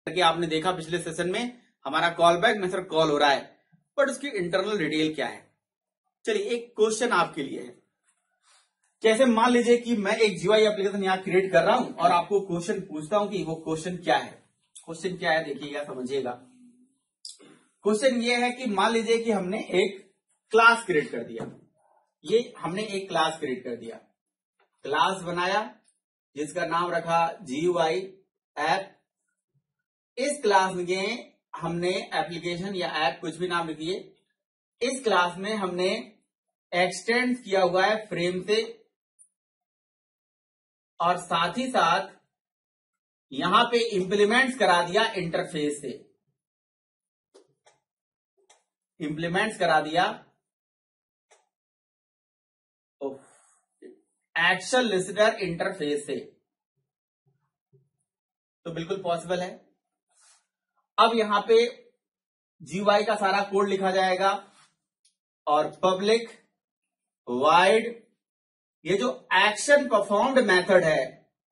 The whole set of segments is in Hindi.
कि आपने देखा पिछले सेशन में हमारा कॉल बैक मेथड कॉल हो रहा है, बट उसकी इंटरनल डिटेल क्या है। चलिए एक क्वेश्चन आपके लिए है। जैसे मान लीजिए कि मैं एक जीयूआई एप्लीकेशन यहां क्रिएट कर रहा हूं और आपको क्वेश्चन पूछता हूं कि वो क्वेश्चन क्या है। क्वेश्चन क्या है देखिएगा, समझिएगा। क्वेश्चन ये है कि मान लीजिए कि हमने एक क्लास क्रिएट कर दिया। ये हमने एक क्लास क्रिएट कर दिया, क्लास बनाया जिसका नाम रखा जीयूआई ऐप। इस क्लास में हमने एप्लीकेशन या ऐप कुछ भी नाम लिखिए। इस क्लास में हमने एक्सटेंड किया हुआ है फ्रेम से और साथ ही साथ यहां पे इंप्लीमेंट्स करा दिया इंटरफेस से, इंप्लीमेंट्स करा दिया एक्शन लिसनर इंटरफेस से। तो बिल्कुल पॉसिबल है। अब यहां पे जीयूआई का सारा कोड लिखा जाएगा और पब्लिक वाइड ये जो एक्शन परफॉर्म्ड मेथड है,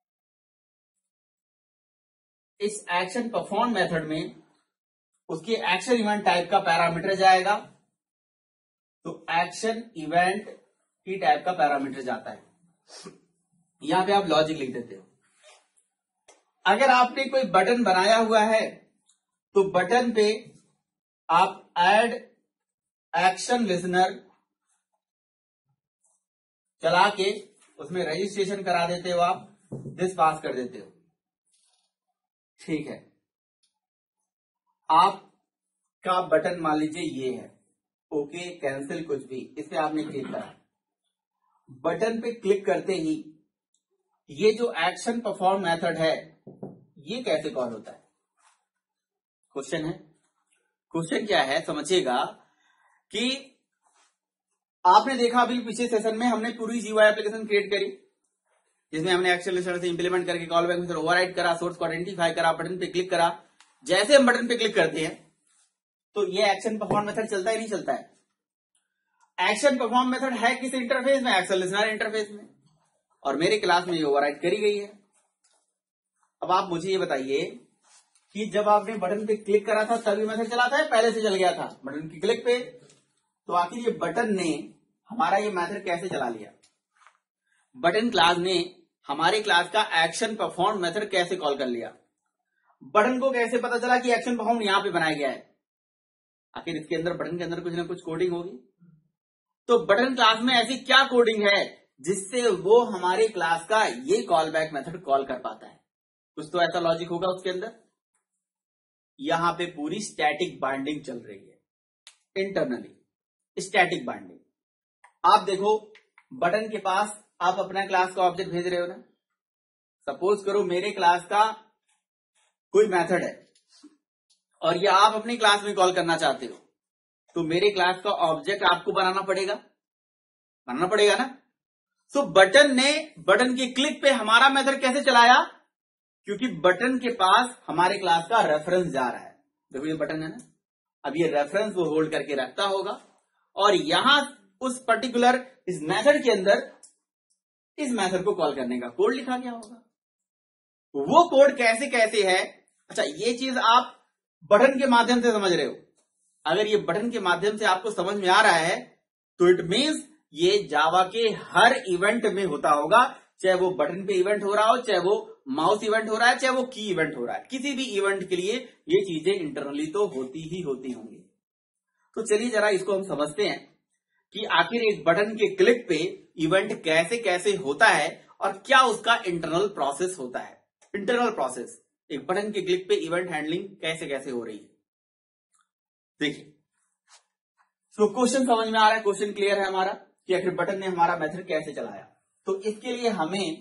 इस एक्शन परफॉर्म मेथड में उसके एक्शन इवेंट टाइप का पैरामीटर जाएगा। तो एक्शन इवेंट की टाइप का पैरामीटर जाता है। यहां पे आप लॉजिक लिख देते हो। अगर आपने कोई बटन बनाया हुआ है तो बटन पे आप ऐड एक्शन लिसनर चला के उसमें रजिस्ट्रेशन करा देते हो, आप दिस पास कर देते हो। ठीक है, आपका बटन मान लीजिए ये है, ओके कैंसिल कुछ भी, इस पे आपने क्लिक करा। बटन पे क्लिक करते ही ये जो एक्शन परफॉर्म मेथड है ये कैसे कॉल होता है, क्वेश्चन है। क्वेश्चन क्या है समझिएगा कि आपने देखा अभी पिछले सेशन में हमने पूरी जीयूआई एप्लीकेशन क्रिएट करी जिसमें हमने एक्शन लिसनर से इंप्लीमेंट करके कॉल बैक मेथड ओवरराइड करा, सोर्स को आइडेंटिफाई करा, बटन पे क्लिक करा। जैसे हम बटन पे क्लिक करते हैं तो ये एक्शन परफॉर्म मेथड चलता ही नहीं चलता है। एक्शन परफॉर्म मेथड है किस इंटरफेस में, एक्शन लिसनर इंटरफेस में, और मेरे क्लास में ये ओवरराइड करी गई है। अब आप मुझे ये बताइए कि जब आपने बटन पे क्लिक करा था तभी मेथड चला था, पहले से चल गया था बटन की क्लिक पे? तो आखिर ये बटन ने हमारा ये मेथड कैसे चला लिया? बटन क्लास ने हमारे क्लास का एक्शन परफॉर्म मेथड कैसे कॉल कर लिया? बटन को कैसे पता चला कि एक्शन परफॉर्म यहां पे बनाया गया है? आखिर इसके अंदर, बटन के अंदर कुछ ना कुछ कोडिंग होगी। तो बटन क्लास में ऐसी क्या कोडिंग है जिससे वो हमारे क्लास का ये कॉल बैक मेथड कॉल कर पाता है? कुछ तो ऐसा लॉजिक होगा उसके अंदर। यहां पे पूरी स्टैटिक बाइंडिंग चल रही है, इंटरनली स्टैटिक बाइंडिंग। आप देखो बटन के पास आप अपना क्लास का ऑब्जेक्ट भेज रहे हो ना। सपोज करो मेरे क्लास का कोई मेथड है और ये आप अपनी क्लास में कॉल करना चाहते हो, तो मेरे क्लास का ऑब्जेक्ट आपको बनाना पड़ेगा ना। तो बटन ने बटन के क्लिक पे हमारा मेथड कैसे चलाया? क्योंकि बटन के पास हमारे क्लास का रेफरेंस जा रहा है। देखो ये बटन है ना, अब ये रेफरेंस वो होल्ड करके रखता होगा और यहां उस पर्टिकुलर इस मेथड के अंदर इस मेथड को कॉल करने का कोड लिखा गया होगा। वो कोड कैसे कैसे है, अच्छा ये चीज आप बटन के माध्यम से समझ रहे हो। अगर ये बटन के माध्यम से आपको समझ में आ रहा है तो इट मींस ये जावा के हर इवेंट में होता होगा, चाहे वो बटन पे इवेंट हो रहा हो, चाहे वो माउस इवेंट हो रहा है, चाहे वो की इवेंट हो रहा है। किसी भी इवेंट के लिए ये चीजें इंटरनली तो होती ही होती होंगी। तो चलिए जरा इसको हम समझते हैं कि आखिर एक बटन के क्लिक पे इवेंट कैसे कैसे होता है और क्या उसका इंटरनल प्रोसेस होता है। इंटरनल प्रोसेस, एक बटन के क्लिक पे इवेंट हैंडलिंग कैसे कैसे हो रही है। देखिए तो क्वेश्चन समझ में आ रहा है, क्वेश्चन क्लियर है हमारा कि आखिर बटन ने हमारा मेथड कैसे चलाया। तो इसके लिए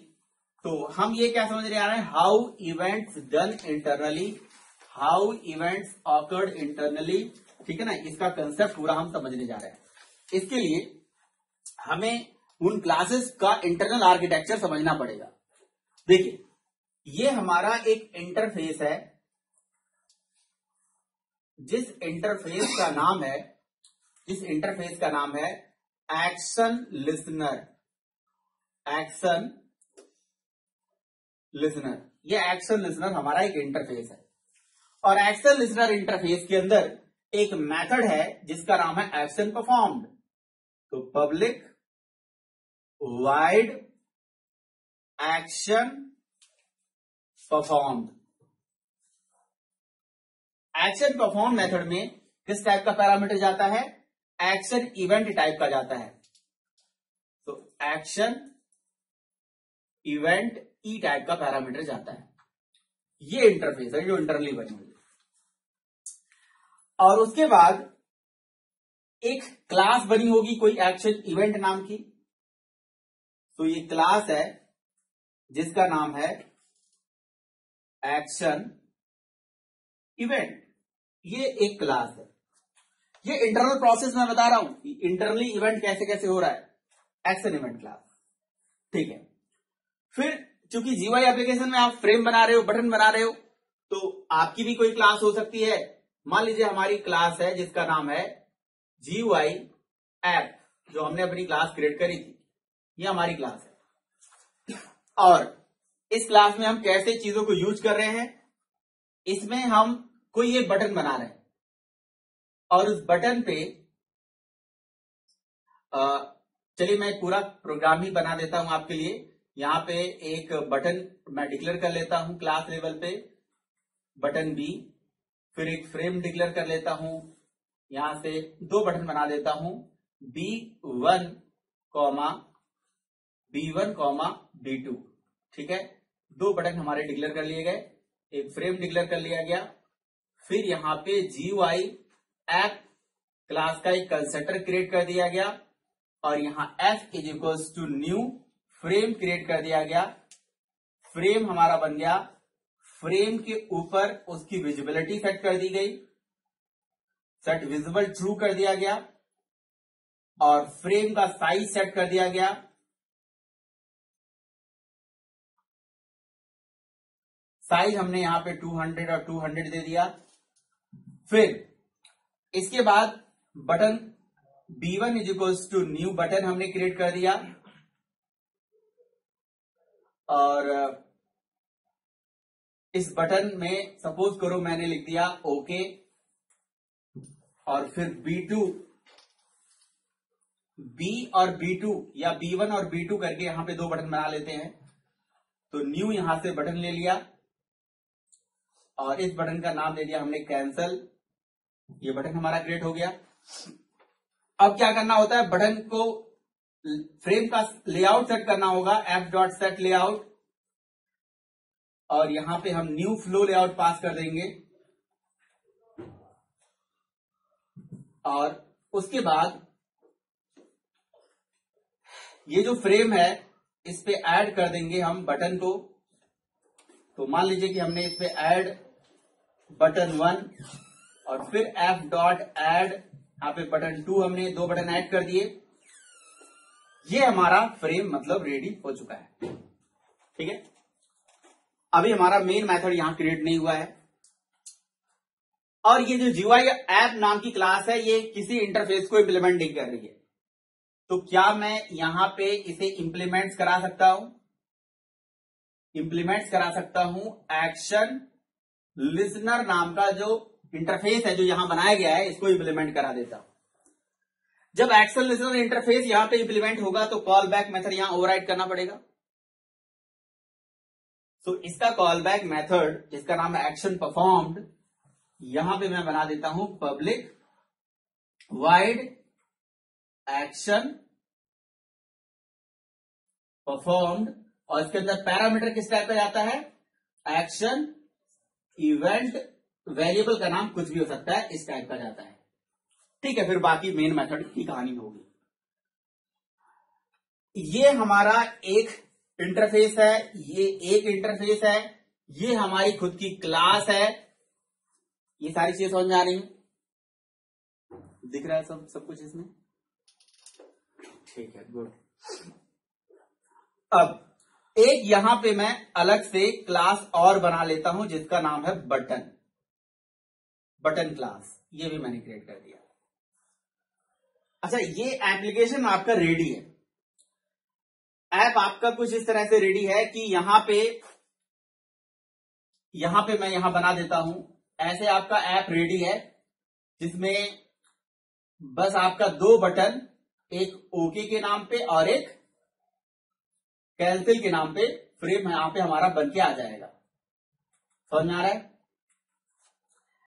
हम ये क्या समझ रहे आ रहे हैं, how events done internally, how events occurred internally. ठीक है ना, इसका कंसेप्ट पूरा हम समझने जा रहे हैं। इसके लिए हमें उन क्लासेस का इंटरनल आर्किटेक्चर समझना पड़ेगा। देखिए ये हमारा एक इंटरफेस है, जिस इंटरफेस का नाम है एक्शन लिसनर। एक्शन लिसनर, ये एक्शन लिसनर हमारा एक इंटरफेस है और एक्शन लिसनर इंटरफेस के अंदर एक मेथड है जिसका नाम है एक्शन परफॉर्म्ड। तो public void action performed. Action perform method में किस टाइप का पैरामीटर जाता है? एक्शन इवेंट टाइप का जाता है। तो एक्शन इवेंट ई टाइप का पैरामीटर जाता है। ये इंटरफेस है जो इंटरनली बनी हुई है। और उसके बाद एक क्लास बनी होगी कोई एक्शन इवेंट नाम की। तो ये क्लास है जिसका नाम है एक्शन इवेंट। ये एक क्लास है। ये इंटरनल प्रोसेस मैं बता रहा हूं कि इंटरनली इवेंट कैसे कैसे हो रहा है। एक्शन इवेंट क्लास, ठीक है। फिर चूंकि जीयूआई एप्लीकेशन में आप फ्रेम बना रहे हो, बटन बना रहे हो, तो आपकी भी कोई क्लास हो सकती है। मान लीजिए हमारी क्लास है जिसका नाम है जीयूआई ऐप, जो हमने अपनी क्लास क्रिएट करी थी। ये हमारी क्लास है और इस क्लास में हम कैसे चीजों को यूज कर रहे हैं। इसमें हम कोई एक बटन बना रहे हैं और उस बटन पे चलिए मैं पूरा प्रोग्राम ही बना देता हूं आपके लिए। यहां पे एक बटन मैं डिक्लेयर कर लेता हूं क्लास लेवल पे, बटन बी। फिर एक फ्रेम डिक्लेयर कर लेता हूं, यहां से दो बटन बना देता हूं, B1, B1, B2। ठीक है, दो बटन हमारे डिक्लेयर कर लिए गए, एक फ्रेम डिक्लेयर कर लिया गया। फिर यहां पे GUI ऐप क्लास का एक कंस्ट्रक्टर क्रिएट कर दिया गया और यहां F is equals to new frame create कर दिया गया। फ्रेम हमारा बन गया, फ्रेम के ऊपर उसकी विजिबिलिटी सेट कर दी गई, सेट विजिबल ट्रू कर दिया गया और फ्रेम का साइज सेट कर दिया गया। साइज हमने यहां पे 200 और 200 दे दिया। फिर इसके बाद button B1 is equals to new button हमने क्रिएट कर दिया और इस बटन में सपोज करो मैंने लिख दिया ओके। और फिर B2, B और B2 या B1 और B2 करके यहां पे दो बटन बना लेते हैं। तो न्यू यहां से बटन ले लिया और इस बटन का नाम दे दिया हमने कैंसल। ये बटन हमारा क्रिएट हो गया। अब क्या करना होता है, बटन को फ्रेम का लेआउट सेट करना होगा, f.set लेआउट, और यहां पे हम न्यू फ्लो लेआउट पास कर देंगे और उसके बाद ये जो फ्रेम है इस पे ऐड कर देंगे हम बटन को। तो मान लीजिए कि हमने इस पे ऐड बटन 1 और फिर f.add, यहां पे बटन 2 हमने दो बटन ऐड कर दिए। ये हमारा फ्रेम मतलब रेडी हो चुका है। ठीक है, अभी हमारा मेन मेथड यहां क्रिएट नहीं हुआ है और ये जो GUI ऐप नाम की क्लास है ये किसी इंटरफेस को इंप्लीमेंट नहीं कर रही है। तो क्या मैं यहां पे इसे इंप्लीमेंट करा सकता हूं? इंप्लीमेंट करा सकता हूं। एक्शन लिसनर नाम का जो इंटरफेस है जो यहां बनाया गया है इसको इंप्लीमेंट करा देता हूं। जब एक्शन लिसनर इंटरफेस यहां पे इंप्लीमेंट होगा तो कॉल बैक मेथड यहां ओवरराइड करना पड़ेगा। तो इसका कॉल बैक मेथड जिसका नाम है एक्शन परफॉर्म्ड, यहां पे मैं बना देता हूं पब्लिक वाइड एक्शन परफॉर्म्ड और इसके अंदर पैरामीटर किस टाइप का जाता है, एक्शन इवेंट, वेरिएबल का नाम कुछ भी हो सकता है, इस टाइप का जाता है। ठीक है, फिर बाकी मेन मेथड की कहानी होगी। ये हमारा एक इंटरफेस है, ये एक इंटरफेस है, ये हमारी खुद की क्लास है। ये सारी चीजें समझ में आ रही हैं? दिख रहा है सब कुछ इसमें? ठीक है, गुड। अब एक यहां पे मैं अलग से क्लास और बना लेता हूं जिसका नाम है बटन, बटन क्लास। ये भी मैंने क्रिएट कर दिया। अच्छा, ये एप्लीकेशन आपका रेडी है, ऐप आपका कुछ इस तरह से रेडी है कि यहां पे मैं यहां बना देता हूं ऐसे आपका ऐप रेडी है जिसमें बस आपका 2 बटन, एक ओके के नाम पे और एक कैंसिल के नाम पे फ्रेम यहाँ पे हमारा बन के आ जाएगा। समझ में आ रहा है?